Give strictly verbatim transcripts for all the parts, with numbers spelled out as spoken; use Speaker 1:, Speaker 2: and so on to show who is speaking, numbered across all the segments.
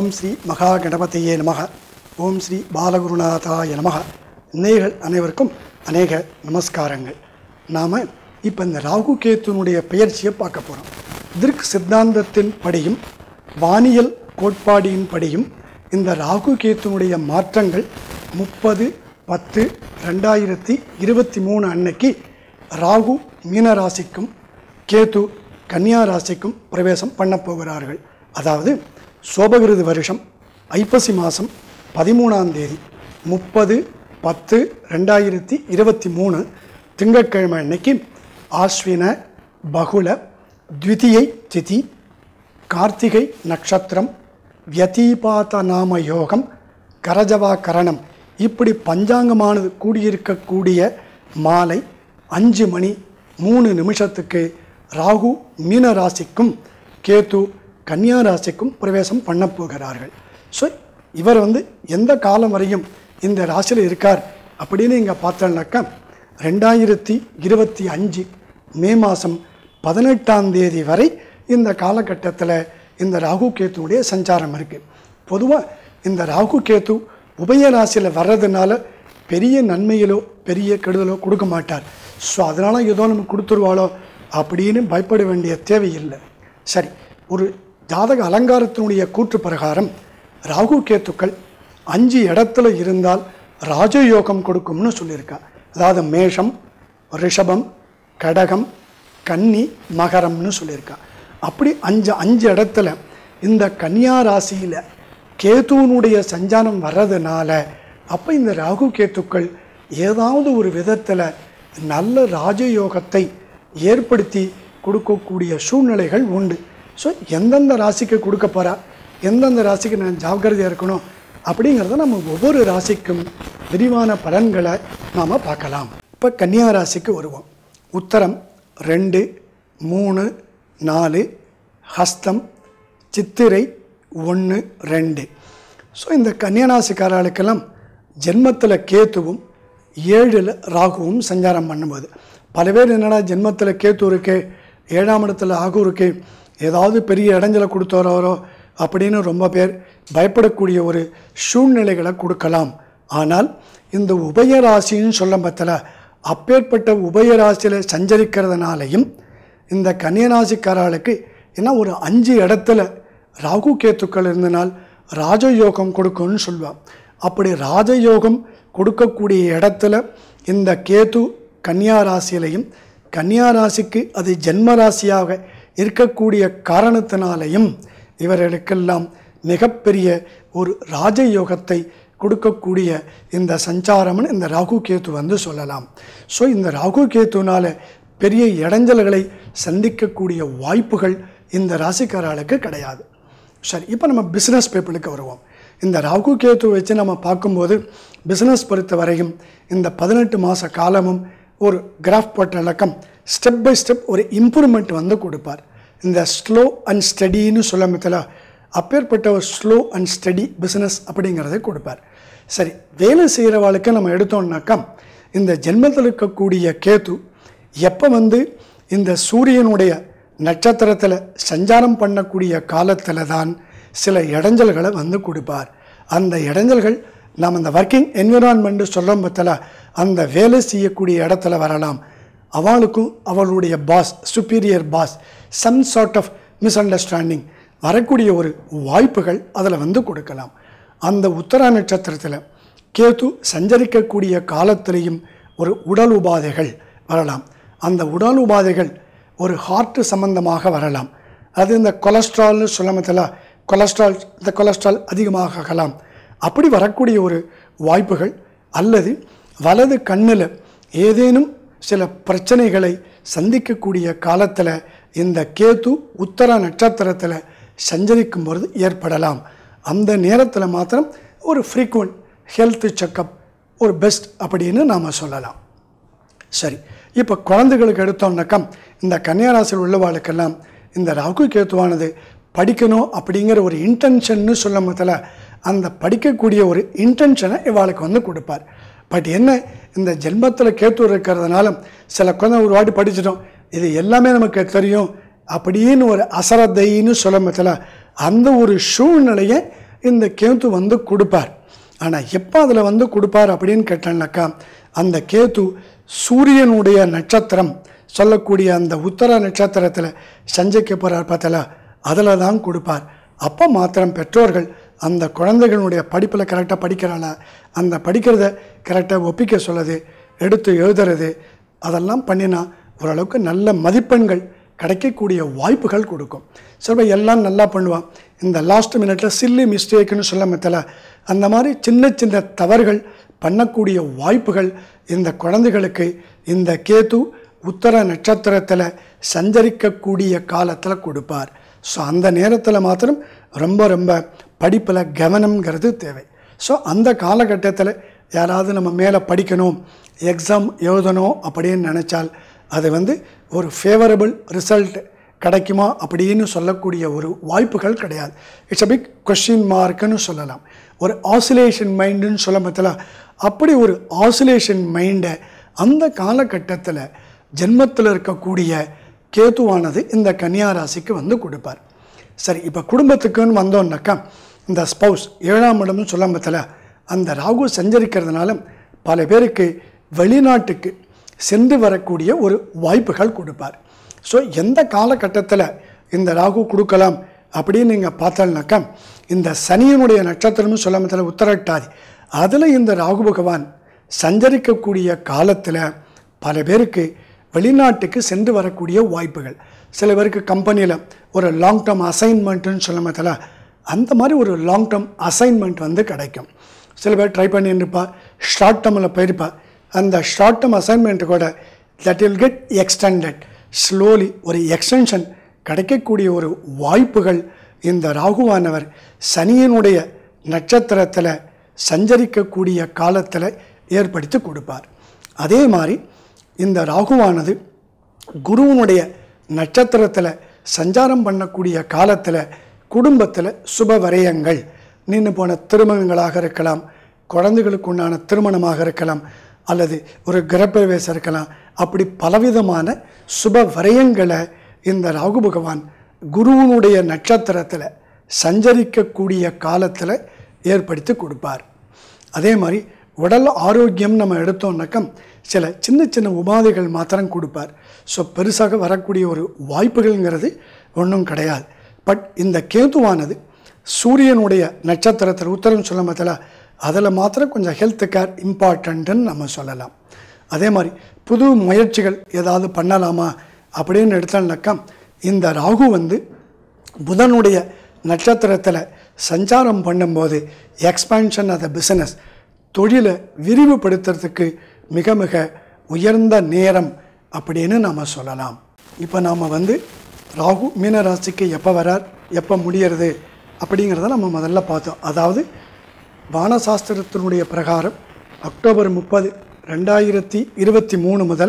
Speaker 1: ஓம் ஸ்ரீ மகா கணபதியே நமக. ஓம் ஸ்ரீ பாலகுருநாதாய நமக. நேயர்கள் அனைவருக்கும் அநேக நமஸ்காரங்கள். நாம் இப்போ இந்த ராகு கேத்துனுடைய பெயர்ச்சியை பார்க்க போகிறோம். திருக் சித்தாந்தத்தின் படியும் வானியல் கோட்பாடின் படியும் இந்த ராகு கேத்துனுடைய மாற்றங்கள் முப்பது பத்து ரெண்டாயிரத்தி இருபத்தி மூணு அன்னைக்கு ராகு மீனராசிக்கும் கேத்து கன்னியா ராசிக்கும் பிரவேசம் பண்ண போகிறார்கள். அதாவது சோபகிருது வருஷம் ஐப்பசி மாதம் பதிமூணாம் தேதி முப்பது பத்து ரெண்டாயிரத்தி இருபத்தி மூணு திங்கட்கிழமை அன்னைக்கு ஆஸ்வின பகுல த்விதியை திதி கார்த்திகை நட்சத்திரம் வியதீபாத நாம யோகம் கரஜவா கரணம் இப்படி பஞ்சாங்கமானது கூடியிருக்கக்கூடிய மாலை அஞ்சு மணி மூணு நிமிஷத்துக்கு ராகு மீன ராசிக்கும் கேத்து கன்னியா ராசிக்கும் பிரவேசம் பண்ண போகிறார்கள். ஸோ இவர் வந்து எந்த காலம் வரையும் இந்த ராசியில் இருக்கார் அப்படின்னு இங்கே பார்த்தோம்னாக்கா ரெண்டாயிரத்தி இருபத்தி அஞ்சு மே மாதம் பதினெட்டாம் தேதி வரை இந்த காலகட்டத்தில் இந்த ராகு கேத்துனுடைய சஞ்சாரம் இருக்குது. பொதுவாக இந்த ராகு கேத்து உபய ராசியில் வர்றதுனால பெரிய நன்மையிலோ பெரிய கெடுதலோ கொடுக்க மாட்டார். ஸோ அதனால் ஏதோ நம்ம கொடுத்துருவாளோ அப்படின்னு பயப்பட வேண்டிய தேவையில்லை. சரி, ஒரு ஜாதக அலங்காரத்தினுடைய கூற்று பிரகாரம் ராகு கேத்துக்கள் அஞ்சு இடத்துல இருந்தால் ராஜயோகம் கொடுக்கும்னு சொல்லியிருக்கா. அதாவது மேஷம், ரிஷபம், கடகம், கன்னி, மகரம்னு சொல்லியிருக்கா. அப்படி அஞ்சு அஞ்சு இடத்துல இந்த கன்னியா ராசியில் கேத்துவனுடைய சஞ்சாரம் வர்றதுனால அப்போ இந்த ராகு கேத்துக்கள் ஏதாவது ஒரு விதத்தில் நல்ல ராஜயோகத்தை ஏற்படுத்தி கொடுக்கக்கூடிய சூழ்நிலைகள் உண்டு. ஸோ எந்தெந்த ராசிக்கு கொடுக்க போகிறா, எந்தெந்த ராசிக்கு நான் ஜாக்கிரதையாக இருக்கணும் அப்படிங்கிறத நம்ம ஒவ்வொரு ராசிக்கும் விரிவான பலன்களை நாம் பார்க்கலாம். இப்போ கன்னியா ராசிக்கு வருவோம். உத்தரம் ரெண்டு மூணு நாலு, ஹஸ்தம் சித்திரை ஒன்று ரெண்டு. ஸோ இந்த கன்னியாராசிக்காரர்களுக்கெல்லாம் ஜென்மத்தில் கேத்துவும் ஏழில் ராகுவும் சஞ்சாரம் பண்ணும்போது பல பேர் என்னடா ஜென்மத்தில் கேத்து இருக்கு, ஏழாம் இடத்துல ராகு இருக்கு, ஏதாவது பெரிய இடைஞ்சலை கொடுத்தோரோ அப்படின்னு ரொம்ப பேர் பயப்படக்கூடிய ஒரு சூழ்நிலைகளை கொடுக்கலாம். ஆனால் இந்த உபயராசின்னு சொல்ல பற்றில அப்பேற்பட்ட உபயராசியில் சஞ்சரிக்கிறதுனாலையும் இந்த கன்னியராசிக்காரர்களுக்கு ஏன்னா ஒரு அஞ்சு இடத்துல ராகு கேத்துக்கள் இருந்தனால் ராஜயோகம் கொடுக்கும்னு சொல்லுவாள். அப்படி ராஜயோகம் கொடுக்கக்கூடிய இடத்துல இந்த கேத்து கன்னியா ராசியிலையும் கன்னியா ராசிக்கு அது ஜென்ம ராசியாக இருக்கக்கூடிய காரணத்தினாலையும் இவர்களுக்கெல்லாம் மிகப்பெரிய ஒரு ராஜயோகத்தை கொடுக்கக்கூடிய இந்த சஞ்சாரம்னு இந்த ராகு கேத்து வந்து சொல்லலாம். ஸோ இந்த ராகு கேத்துனால பெரிய இடைஞ்சல்களை சந்திக்கக்கூடிய வாய்ப்புகள் இந்த ராசிக்காரர்களுக்கு கிடையாது. சரி, இப்போ நம்ம பிஸ்னஸ் பீப்புளுக்கு வருவோம். இந்த ராகு கேத்து வச்சு நம்ம பார்க்கும்போது பிஸ்னஸ் பொறுத்த வரையும் இந்த பதினெட்டு மாத காலமும் ஒரு கிராஃப் போட்ட இலக்கம் ஸ்டெப் பை ஸ்டெப் ஒரு இம்ப்ரூவ்மெண்ட் வந்து கொடுப்பார். இந்த ஸ்லோ அண்ட் ஸ்டடின்னு சொல்ல மத்தில அப்பேற்பட்ட ஒரு ஸ்லோ அண்ட் ஸ்டடி பிஸ்னஸ் அப்படிங்கிறத கொடுப்பார். சரி, வேலை செய்கிறவாளுக்கு நம்ம எடுத்தோம்னாக்கா இந்த ஜென்மத்தில் இருக்கக்கூடிய கேத்து எப்போ வந்து இந்த சூரியனுடைய நட்சத்திரத்தில் சஞ்சாரம் பண்ணக்கூடிய காலத்தில் தான் சில இடைஞ்சல்களை வந்து கொடுப்பார். அந்த இடைஞ்சல்கள் நாம் அந்த ஒர்க்கிங் என்விரான்மெண்ட்டு சொல்லும் பற்றில அந்த வேலை செய்யக்கூடிய இடத்துல வரலாம். அவளுக்கும் அவளுடைய boss, superior boss, some sort of misunderstanding வரக்கூடிய ஒரு வாய்ப்புகள் அதில் வந்து கொடுக்கலாம். அந்த உத்தரா நட்சத்திரத்தில் கேத்து சஞ்சரிக்கக்கூடிய காலத்திலையும் ஒரு உடல் உபாதைகள் வரலாம். அந்த உடல் உபாதைகள் ஒரு ஹார்ட் சம்பந்தமாக வரலாம். அது இந்த கொலஸ்ட்ரால்னு சொல்லமத்தில் கொலஸ்ட்ரால் இந்த கொலஸ்ட்ரால் அதிகமாக ஆகலாம். அப்படி வரக்கூடிய ஒரு வாய்ப்புகள் அல்லது வலது கண்ணில் ஏதேனும் சில பிரச்சனைகளை சந்திக்கக்கூடிய காலத்தில் இந்த கேத்து உத்தர நட்சத்திரத்தில் சஞ்சரிக்கும் பொழுது ஏற்படலாம். அந்த நேரத்தில் மாத்திரம் ஒரு ஃப்ரீக்வெண்ட் ஹெல்த் செக்கப் ஒரு பெஸ்ட் அப்படின்னு நாம் சொல்லலாம். சரி, இப்போ குழந்தைகளுக்கு எடுத்தோம்னாக்கா இந்த கன்னியாராசியில் உள்ளவாளுக்கெல்லாம் இந்த ராகு கேத்துவானது படிக்கணும் அப்படிங்கிற ஒரு இன்டென்ஷன்னு சொல்ல மத்தில அந்த படிக்கக்கூடிய ஒரு இன்டென்ஷனை இவாளுக்கு வந்து கொடுப்பார். பட் என்ன இந்த ஜென்மத்தில் கேத்து இருக்கிறதுனால சில குழந்தை ஒரு வாட்டி படிச்சிட்டோம், இது எல்லாமே நமக்கு தெரியும் அப்படின்னு ஒரு அசரத்தைன்னு சொல்ல மத்தில அந்த ஒரு சூழ்நிலையை இந்த கேத்து வந்து கொடுப்பார். ஆனால் எப்போ அதில் வந்து கொடுப்பார் அப்படின்னு கேட்டேன்னாக்கா, அந்த கேத்து சூரியனுடைய நட்சத்திரம் சொல்லக்கூடிய அந்த உத்தர நட்சத்திரத்தில் சஞ்சரிக்க போகிறார் பார்த்தல, அதில் தான் கொடுப்பார். அப்போ மாத்திரம் பெற்றோர்கள் அந்த குழந்தைகளுடைய படிப்பில் கரெக்டாக படிக்கிறாளா, அந்த படிக்கிறத கரெக்டாக ஒப்பிக்க சொல்லுது, எடுத்து எழுதுறது, அதெல்லாம் பண்ணினா ஓரளவுக்கு நல்ல மதிப்பெண்கள் கிடைக்கக்கூடிய வாய்ப்புகள் கொடுக்கும். சில எல்லாம் நல்லா பண்ணுவான், இந்த லாஸ்ட் மினிட்டில் சில்லி மிஸ்டேக்குன்னு சொல்ல மத்தல, அந்த மாதிரி சின்ன சின்ன தவறுகள் பண்ணக்கூடிய வாய்ப்புகள் இந்த குழந்தைகளுக்கு இந்த கேத்து உத்தர நட்சத்திரத்தில் சஞ்சரிக்கக்கூடிய காலத்தில் கொடுப்பார். ஸோ அந்த நேரத்தில் மாத்திரம் ரொம்ப ரொம்ப படிப்பில் கவனம்ங்கிறது தேவை. ஸோ அந்த காலகட்டத்தில் யாராவது நம்ம மேலே படிக்கணும், எக்ஸாம் எழுதணும் அப்படின்னு நினச்சால் அது வந்து ஒரு ஃபேவரபிள் ரிசல்ட் கிடைக்குமா அப்படின்னு சொல்லக்கூடிய ஒரு வாய்ப்புகள் கிடையாது. இட்ஸ் அ பிக் கொஸ்டின் மார்க்குன்னு சொல்லலாம். ஒரு ஆசிலேஷன் மைண்டுன்னு சொல்ல பார்த்தல, அப்படி ஒரு ஆசிலேஷன் மைண்டை அந்த காலகட்டத்தில் ஜென்மத்தில் இருக்கக்கூடிய கேத்துவானது இந்த கன்னியா ராசிக்கு வந்து கொடுப்பார். சரி, இப்போ குடும்பத்துக்குன்னு வந்தோம்னாக்கா இந்த ஸ்பௌஸ் ஏழாம் இடம்னு சொல்ல பார்த்தல, அந்த ராகு சஞ்சரிக்கிறதுனால பல பேருக்கு வெளிநாட்டுக்கு சென்று வரக்கூடிய ஒரு வாய்ப்புகள் கொடுப்பார். ஸோ எந்த காலகட்டத்தில் இந்த ராகு கொடுக்கலாம் அப்படின்னு நீங்கள் பார்த்தோம்னாக்கா, இந்த சனியனுடைய நட்சத்திரம்னு சொல்ல பார்த்தல உத்தரட்டாதி, அதில் இந்த ராகு பகவான் சஞ்சரிக்கக்கூடிய காலத்தில் பல பேருக்கு வெளிநாட்டுக்கு சென்று வரக்கூடிய வாய்ப்புகள், சில பேருக்கு கம்பெனியில் ஒரு லாங் டேர்ம் அசைன்மெண்ட்டுன்னு சொல்ல பார்த்தல, அந்த மாதிரி ஒரு லாங் டேர்ம் அசைன்மெண்ட் வந்து கிடைக்கும். சில பேர் ட்ரை பண்ணியிருப்பா, ஷார்ட் டேர்மில் போயிருப்பா, அந்த ஷார்ட் டேர்ம் அசைன்மெண்ட்டு கூட that will get extended slowly, ஒரு எக்ஸ்டென்ஷன் கிடைக்கக்கூடிய ஒரு வாய்ப்புகள் இந்த ராகுவானவர் சனியினுடைய நட்சத்திரத்தில் சஞ்சரிக்கக்கூடிய காலத்தில் ஏற்படுத்தி கொடுப்பார். அதே மாதிரி இந்த ராகுவானது குருவனுடைய நட்சத்திரத்தில் சஞ்சாரம் பண்ணக்கூடிய காலத்தில் குடும்பத்தில் சுப வரையங்கள், நின்று போன திருமணங்களாக இருக்கலாம், குழந்தைகளுக்கு உண்டான திருமணமாக இருக்கலாம், அல்லது ஒரு கிரகப்பிரவேசம் இருக்கலாம், அப்படி பலவிதமான சுப வரையங்களை இந்த ராகு பகவான் குருவனுடைய நட்சத்திரத்தில் சஞ்சரிக்கக்கூடிய காலத்தில் ஏற்படுத்தி கொடுப்பார். அதே மாதிரி உடல் ஆரோக்கியம் நம்ம எடுத்தோம்னாக்கா சில சின்ன சின்ன உபாதைகள் மாத்திரம் கொடுப்பார். ஸோ பெருசாக வரக்கூடிய ஒரு வாய்ப்புகள்ங்கிறது ஒன்றும் கிடையாது. பட் இந்த கேதுவானது சூரியனுடைய நட்சத்திரத்தில் உத்தரம் சொல்ல மாத்தல, அதில் மாத்திரம் கொஞ்சம் ஹெல்த் கேர் இம்பார்ட்டண்ட்டுன்னு நம்ம சொல்லலாம். அதே மாதிரி புது முயற்சிகள் ஏதாவது பண்ணலாமா அப்படின்னு எடுத்தோம்னாக்கா, இந்த ராகு வந்து புதனுடைய நட்சத்திரத்தில் சஞ்சாரம் பண்ணும்போது எக்ஸ்பான்ஷன் ஆஃப் த பிஸ்னஸ், தொழிலை விரிவுபடுத்துறதுக்கு மிக மிக உயர்ந்த நேரம் அப்படின்னு நாம் சொல்லலாம். இப்போ நாம் வந்து ராகு மீனராசிக்கு எப்போ வரார், எப்போ முடிகிறது அப்படிங்கிறத நம்ம முதல்ல பார்த்தோம். அதாவது வானசாஸ்திரத்தினுடைய பிரகாரம் அக்டோபர் முப்பது ரெண்டாயிரத்தி இருபத்தி மூணு முதல்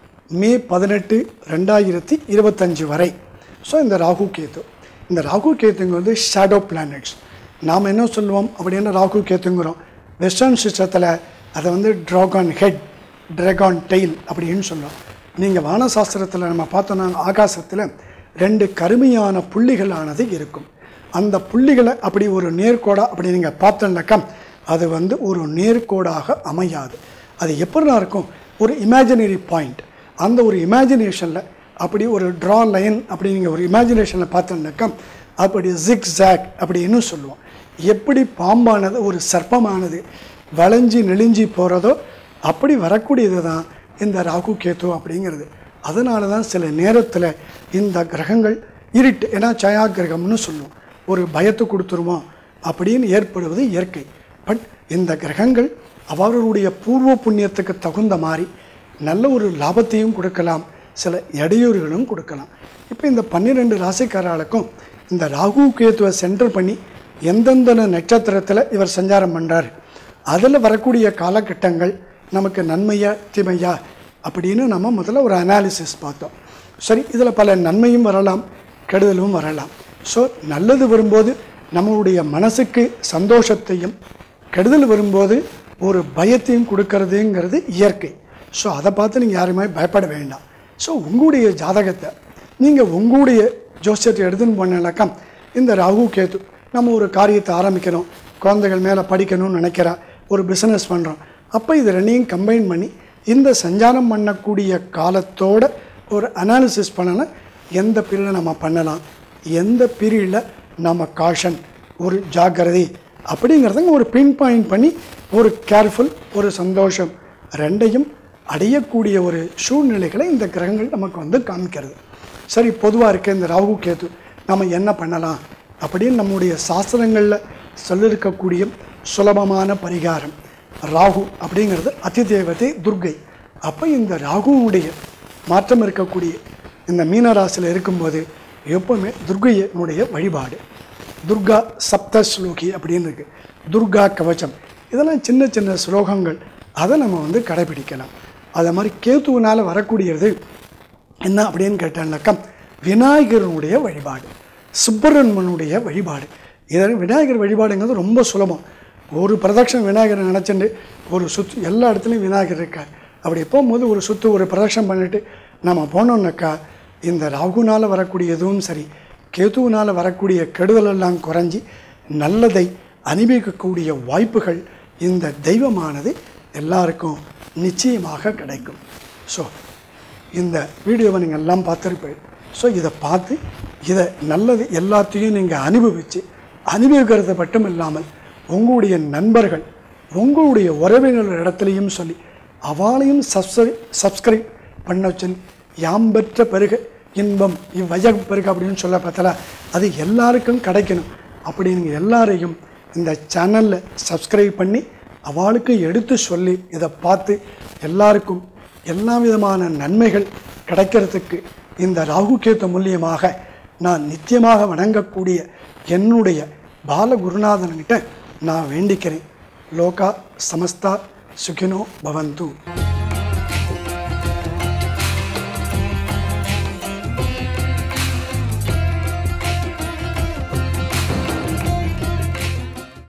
Speaker 1: மே பதினெட்டு ரெண்டாயிரத்தி இருபத்தஞ்சு வரை. ஸோ இந்த ராகு கேத்து, இந்த ராகு கேத்துங்க வந்து ஷேடோ பிளானட்ஸ். நாம் என்ன சொல்லுவோம் அப்படின்னா ராகு கேத்துங்கிறோம். வெஸ்டர்ன் சிஸ்டத்தில் அதை வந்து ட்ராகான் ஹெட், ட்ராகான் டெயில் அப்படின்னு சொல்லுவோம். நீங்கள் வானசாஸ்திரத்தில் நம்ம பார்த்தோன்னா ஆகாசத்தில் ரெண்டு கருமையான புள்ளிகளானது இருக்கும். அந்த புள்ளிகளை அப்படி ஒரு நேர்கோடாக அப்படி நீங்கள் பார்த்தோன்னாக்கா அது வந்து ஒரு நேர்கோடாக அமையாது. அது எப்படினா இருக்கும், ஒரு இமேஜினரி பாயிண்ட். அந்த ஒரு இமேஜினேஷனில் அப்படி ஒரு ட்ரா லைன் அப்படி நீங்கள் ஒரு இமேஜினேஷனில் பார்த்தோன்னாக்கா அப்படி ஜிக் ஜாக் அப்படின்னு சொல்லுவோம். எப்படி பாம்பானது ஒரு சர்ப்பமானது வளைஞ்சி நெளிஞ்சி போகிறதோ அப்படி வரக்கூடியது தான் இந்த ராகு கேத்து அப்படிங்கிறது. அதனால தான் சில நேரத்தில் இந்த கிரகங்கள் இருட்டு, ஏன்னா சயா கிரகம்னு சொல்லுவோம், ஒரு பயத்தை கொடுத்துருவோம் அப்படின்னு ஏற்படுவது இயற்கை. பட் இந்த கிரகங்கள் அவர்களுடைய பூர்வ புண்ணியத்துக்கு தகுந்த மாதிரி நல்ல ஒரு லாபத்தையும் கொடுக்கலாம், சில இடையூறுகளும் கொடுக்கலாம். இப்போ இந்த பன்னிரெண்டு ராசிக்காரர்களுக்கும் இந்த ராகு கேத்துவை சென்டர் பண்ணி எந்தெந்த நட்சத்திரத்தில் இவர் சஞ்சாரம் பண்ணுறார், அதில் வரக்கூடிய காலகட்டங்கள் நமக்கு நன்மையா தீமையா அப்படின்னு நம்ம முதல்ல ஒரு அனாலிசிஸ் பார்த்தோம். சரி, இதில் பல நன்மையும் வரலாம், கெடுதலும் வரலாம். ஸோ நல்லது வரும்போது நம்மளுடைய மனசுக்கு சந்தோஷத்தையும், கெடுதல் வரும்போது ஒரு பயத்தையும் கொடுக்கறதுங்கிறது இயற்கை. ஸோ அதை பார்த்து நீங்கள் யாருமே பயப்பட வேண்டாம். ஸோ உங்களுடைய ஜாதகத்தை நீங்கள் உங்களுடைய ஜோசியத்தை எடுத்துன்னு போனாக்கா இந்த ராகு கேத்து நம்ம ஒரு காரியத்தை ஆரம்பிக்கணும், குழந்தைகள் மேலே படிக்கணும்னு நினைக்கிறா, ஒரு பிஸ்னஸ் பண்ணுறோம். அப்போ இது ரெண்டையும் கம்பைன் பண்ணி இந்த சஞ்சாரம் பண்ணக்கூடிய காலத்தோட ஒரு அனாலிசிஸ் பண்ணணும். எந்த பீரியடில் நம்ம பண்ணலாம், எந்த பீரியடில் நம்ம காஷன், ஒரு ஜாக்கிரதை அப்படிங்கிறதுங்க ஒரு பின் பாயிண்ட் பண்ணி ஒரு கேர்ஃபுல், ஒரு சந்தோஷம் ரெண்டையும் அடையக்கூடிய ஒரு சூழ்நிலைகளை இந்த கிரகங்கள் நமக்கு வந்து காமிக்கிறது. சரி, பொதுவாக இருக்க இந்த ராகு கேது நம்ம என்ன பண்ணலாம் அப்படின்னு நம்முடைய சாஸ்திரங்களில் சொல்லியிருக்கக்கூடிய சுலபமான பரிகாரம். ராகு அப்படிங்கிறது அதிதேவதை துர்கை. அப்போ இந்த ராகுனுடைய மாற்றம் இருக்கக்கூடிய இந்த மீனராசியில் இருக்கும்போது எப்போவுமே துர்கையினுடைய வழிபாடு, துர்கா சப்த ஸ்லோகி அப்படின்னு இருக்குது, துர்கா கவச்சம், இதெல்லாம் சின்ன சின்ன ஸ்லோகங்கள், அதை நம்ம வந்து கடைபிடிக்கலாம். அதே மாதிரி கேத்துவினால் வரக்கூடியது என்ன அப்படின்னு கேட்டாங்கனாக்கா விநாயகருடைய வழிபாடு, சுப்பிரமணியனுடைய வழிபாடு. இதற்கு விநாயகர் வழிபாடுங்கிறது ரொம்ப சுலபம். ஒரு பிரதட்சணம் விநாயகரை நினச்சிட்டு ஒரு சுற்று, எல்லா இடத்துலையும் விநாயகர் இருக்கார். அப்படி போகும்போது ஒரு சுற்று ஒரு பிரதட்சணம் பண்ணிவிட்டு நம்ம போனோம்னாக்கா இந்த ராகுனால் வரக்கூடிய எதுவும் சரி, கேதுவினால் வரக்கூடிய கெடுதலெல்லாம் குறைஞ்சி நல்லதை அனுபவிக்கக்கூடிய வாய்ப்புகள் இந்த தெய்வமானது எல்லாருக்கும் நிச்சயமாக கிடைக்கும். ஸோ இந்த வீடியோவை நீங்கள் எல்லாம் பார்த்துருப்பீங்க. ஸோ இதை பார்த்து இதை நல்லது எல்லாத்தையும் நீங்கள் அனுபவித்து அனுபவிக்கிறது மட்டும் இல்லாமல் உங்களுடைய நண்பர்கள், உங்களுடைய உறவினர் இடத்துலையும் சொல்லி அவளையும் சப்ஸ்கிரை சப்ஸ்கிரைப் பண்ண சொல்லி யாம் பெற்ற பெருக இன்பம் இவ்வையகம் பெருக அப்படின்னு சொல்ல பார்த்தல, அது எல்லாருக்கும் கிடைக்கணும் அப்படின்னு எல்லாரையும் இந்த சேனலில் சப்ஸ்கிரைப் பண்ணி அவளுக்கு எடுத்து சொல்லி இதை பார்த்து எல்லாருக்கும் எல்லா விதமான நன்மைகள் கிடைக்கிறதுக்கு இந்த ராகு கேத்து மூலியமாக நான் நித்தியமாக வணங்கக்கூடிய என்னுடைய பாலகுருநாதன்கிட்ட நான் வேண்டிக்கிறேன். லோகா சமஸ்தா சுகினோ பவந்து.